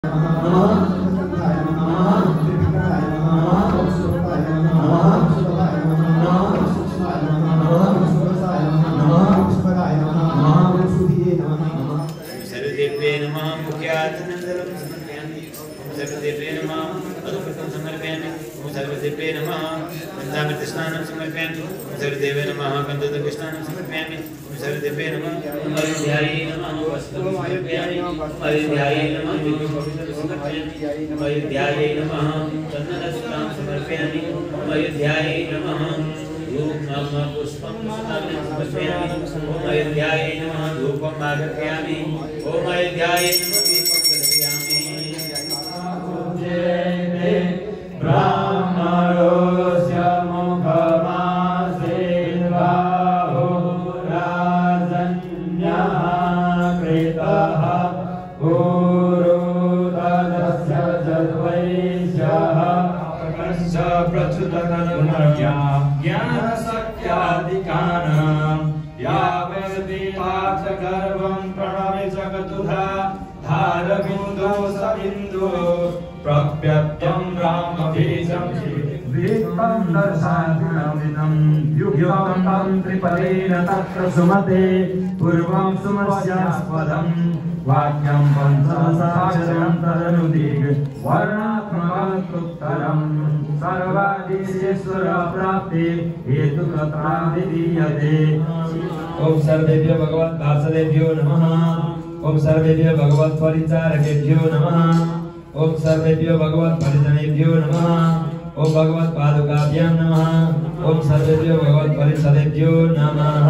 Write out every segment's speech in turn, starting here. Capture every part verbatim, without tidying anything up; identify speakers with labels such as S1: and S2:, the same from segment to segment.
S1: सुमते पूर्वं सुमस्यास्पदं वाक्यं पञ्चमसाक्षरं तदनुदिग् वर्णात्मकोत्तरं सर्वादिश्वर प्राप्ति हेतु तत्राभिधीयते। ओम सर्वेभ्यो भगवत् वासुदेभ्यो नमः। ओम सर्वेभ्यो भगवत् परिचारकेभ्यो नमः। ओम सर्वेभ्यो भगवत् परिजनेभ्यो नमः। ओम भगवत् पादुकाभ्यां नमः। ओम सर्वेभ्यो भगवत् परिषदेभ्यो नमः।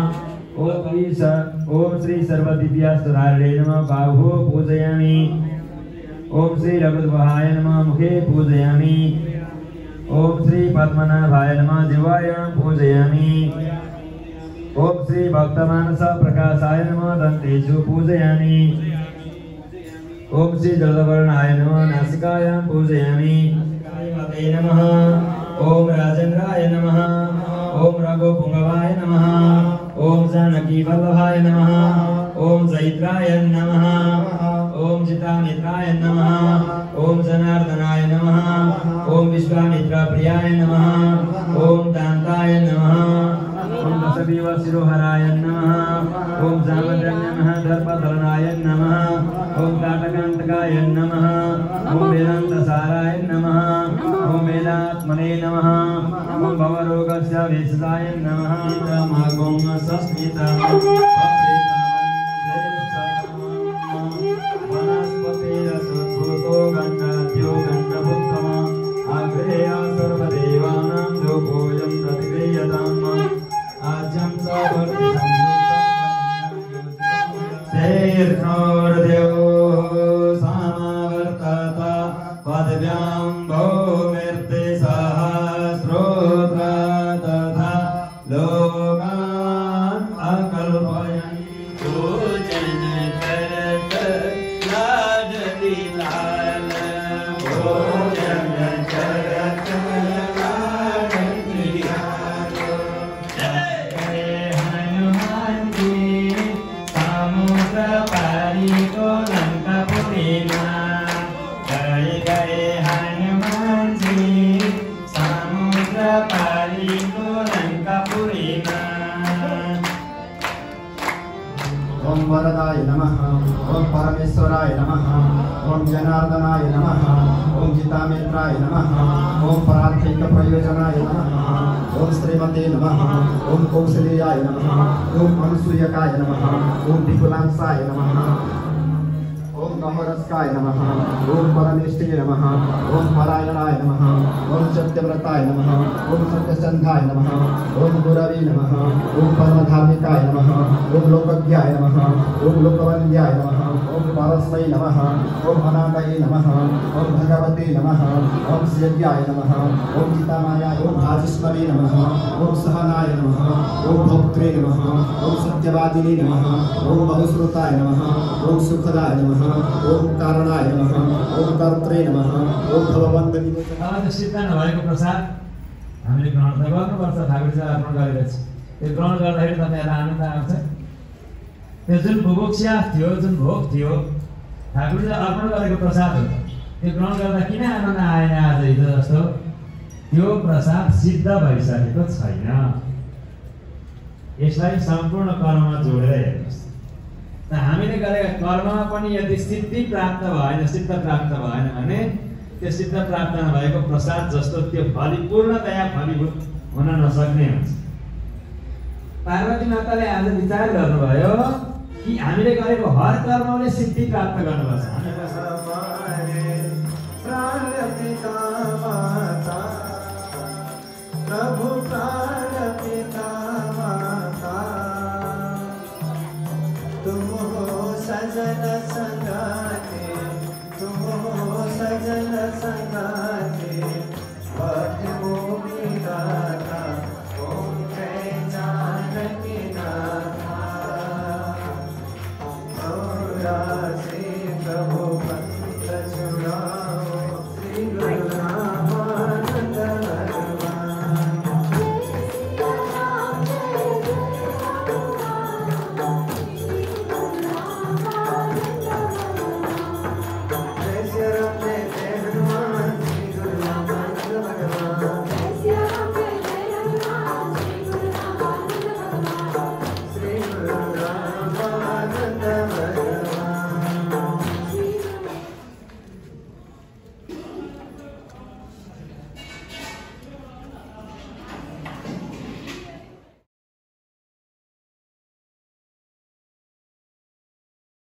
S1: ओम श्री सर्वदिव्यास्तुधारणे नमः बाहु पूजयामि। ओम श्री रघुद्वहाय नमः मुखे पूजयामि। ओम श्री पद्मनाभाय नमः जिह्वायां पूजयामि। ओम श्री भक्तमानस प्रकाशाय नमः दन्तेषु पूजयामि। ओम श्री जलवर्णाय नमः नासिकायां पूजयामि। नमः ओम राजेन्द्राय नमः। ओम रघुपुंगवाय नमः। ओम जानकी वल्लभाय नमः। ओम जैत्राय नमः। ओम जितामित्राय नमः। ओम जनार्दनाय नमः। ओम विश्वामित्रप्रियाय नमः। ओम दान्ताय नमः। ओम दशवीव शिरोहराय नमः। ओम जामदन्यमः दर्पधरणाय नमः। ओम काटकान्तकाय नमः। ओम वेदान्तसाराय नमः। ओम वेदात्मने नमः। ओम भवरोगस्य वेशदाय नमः। ओम सस्मितम् वनस्पतिरसद्भूतो गन्धाद्यो गन्धभुक्तम् आग्रेय सर्वदेवानां लोकोऽयं प्रतिगृह्यताम् आज्यं स वर्तिसंयुक्तम् समावर्तत पदव्यां भौमिर्ते सहस्रोत्र तथा लोकान् अकल्पयन् पूजन करत लाडली लाल भोजन करत लाडली लाल। जय हनुमान जी समुद्र पारी को लंकापुरी मां। जय जय हनुमान जी समुद्र पारी को लंकापुरी मां।
S2: ओम वरदाय नमः। ओम परमेश्वराय नमः। ओम जनार्दनाय नमः। ओम जितामित्राय नमः। ओम परार्थैक प्रयोजनाय नमः। ओम श्रीमते नमः। ओम कौसल्याय नमः। ओम अनुसूयकाय नमः। ओम विपुलांसाय नमः। ओम गहरस्काय नमः। ओम परमेष्ठे नमः। ओम परायणाय नमः। ओम सत्यव्रताय नमः। ओम सत्यसन्धाय नमः। ओम गुरवे नमः। ओम परमधार्मिकाय नमः। ओम लोकज्ञाय नमः। ओम लोकवन्द्याय नमः। ओम परस्मै नमः। ओम अनादये नमः। ओम भगवते नमः। ओम श्रीयज्ञाय नमः। ओम चितामायाय ओम भाजिष्मवे नमः। ओम सहनाय नमः। ओम भोक्त्रे नमः। ओम सत्यवादिने नमः। ओम बहुश्रुताय नमः। ओम सुखदाय नमः। ओम कारणाय नमः। ओम कर्त्रे नमः। ओम भवबन्धने
S1: आज सिद्ध नभएको प्रसाद हामीले ग्रहण गर्नुपर्छ। ठाकुरजी अर्पण गरेको छ। त्यो ग्रहण गर्दाखेरि तपाईँहरूलाई आनन्द आउँछ। त्यो जुन बुभुक्षा थियो, जुन भोक थियो,
S3: ठाकुरले अर्पण गरेको प्रसाद हो त्यो ग्रहण गर्दा किन आनन्द आएन आज हिजो जस्तो त्यो प्रसाद सिद्ध भइसकेको छैन यसलाई सम्पूर्ण कर्ममा जोडेर हेर्नुहोस् त हामीले गरेका कर्ममा पनि यदि सिद्धि प्राप्त भएन सिद्ध प्राप्त भएन भने त्यो सिद्ध प्राप्त नभएको प्रसाद जस्तो त्यो फलीपूर्णतया फलीभूत हुन नसक्ने हुन्छ पार्वती माताले आज विचार गर्नुभयो कि हामीले गरेको हर कर्मले सिद्धि प्राप्त गर्नुपर्छ
S4: प्रभु प्राण पिता माता तुम हो सजन संगाते तुम हो